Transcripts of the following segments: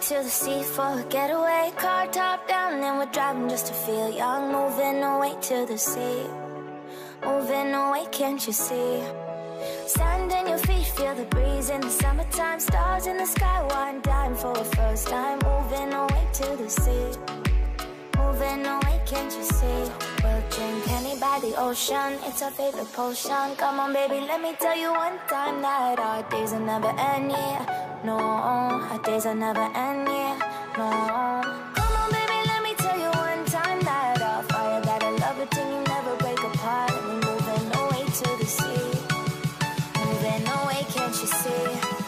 to the sea for a getaway. Car top down and we're driving just to feel young. Moving away to the sea, moving away, can't you see? Sand in your feet, feel the breeze in the summertime. Stars in the sky, one dime for a first time. Moving away to the sea, moving away, can't you see? We'll drink Henny by the ocean, it's our favorite potion. Come on baby, let me tell you one time that our days will never end, yeah. No, our days will never end, yeah. No. Come on baby, let me tell you one time that our fire got a love it till you never break apart. And we're moving away to the sea, moving away, can't you see?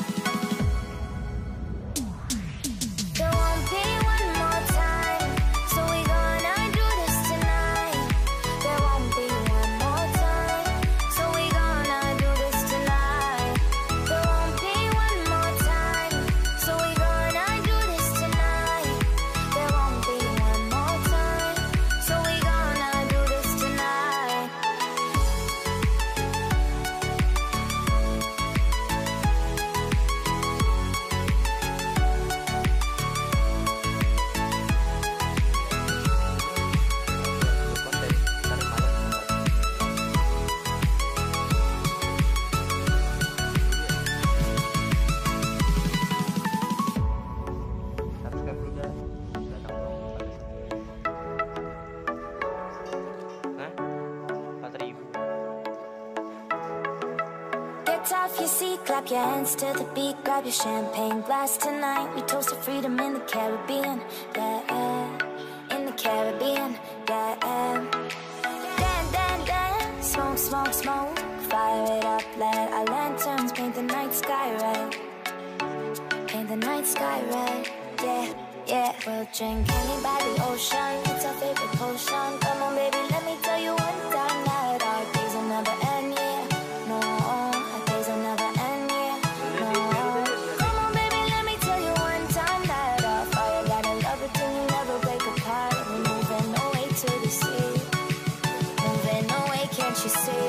There won't be one more time, so we gonna do this tonight. There won't be one more time, so we gonna do this tonight. There won't be one more time, so we gonna do this tonight. There won't be one more time, so we gonna do this tonight. Subscribe juga. Hah? 4.000. Get off your seat, clap your hands to the beat. Grab your champagne glass tonight. We toast to freedom in the Caribbean, yeah, in the Caribbean, yeah. Dance, dance, dance, smoke, smoke, smoke. Fire it up, let our lanterns paint the night sky red. Paint the night sky red, yeah, yeah. We'll drink Henny by the ocean, it's our favorite potion. Come on baby, let me tell you one time that our days will never end, yeah. No, our days will never end, yeah. No. Come on baby, let me tell you one time that our fire got a love it till you never break apart. And we're moving away to the sea, moving away, can't you see?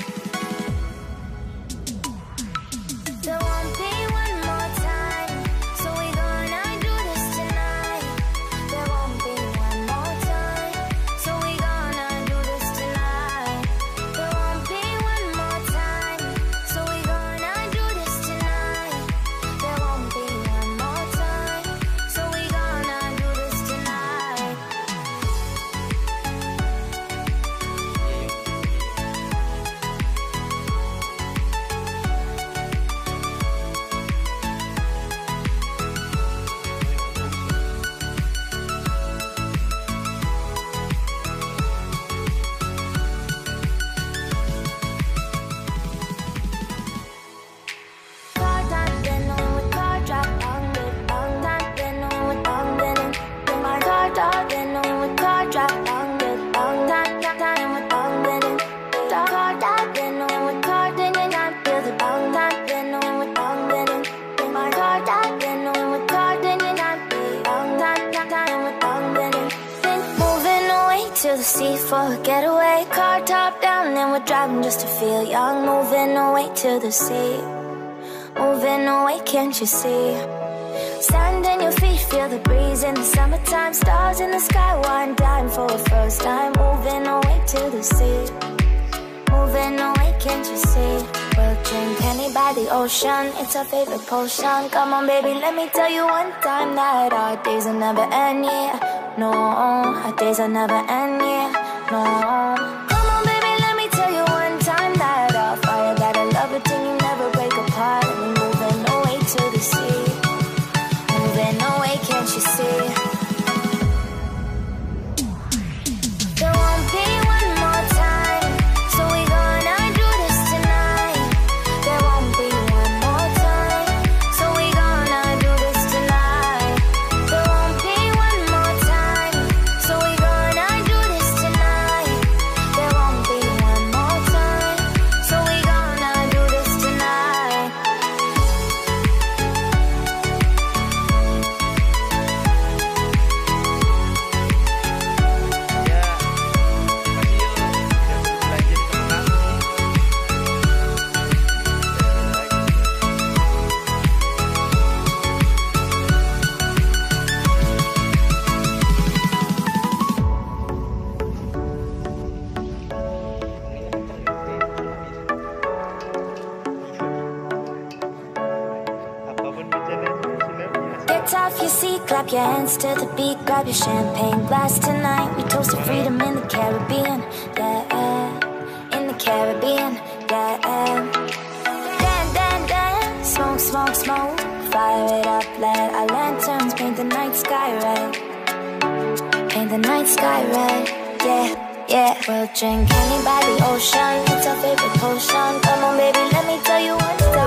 There won't be one more time, so we gonna do this tonight. There won't be one more time, so we gonna do this tonight. There won't be one more time, so we gonna do this tonight. There won't be one more time, so we gonna do this tonight. Car top, then with car drop, with top, then with then my car top, then with car drop, with top, with then car top, then with car, then I feel the top, then with then my car top, then with car, then I feel with then moving away to the sea for a getaway. Car top down and we're driving just to feel young. Moving away to the sea, moving away, can't you see? Sand in your feet, feel the breeze in the summertime. Stars in the sky, one dime for a first time. Moving away to the sea, moving away, can't you see? We'll drink Henny by the ocean, it's our favorite potion. Come on baby, let me tell you one time that our days will never end, yeah. No, our days will never end, yeah. No. Come on baby, let me tell you one time that our fire got a love it till you never break apart. And we're moving away to the sea, moving away, can't you see? There won't be one more time, so we gonna do this tonight. There won't be one more time, so we gonna do this tonight. There won't be one more time, so we gonna do this tonight. tough, you see, clap your hands to the beat. Grab your champagne glass tonight. We toast to freedom in the Caribbean, yeah, in the Caribbean, yeah. Dan, dan, dan, smoke, smoke, smoke. Fire it up, let our lanterns paint the night sky red. Paint the night sky red, yeah, yeah. We'll drink honey by the ocean, it's our favorite potion. Come on baby, let me tell you one time.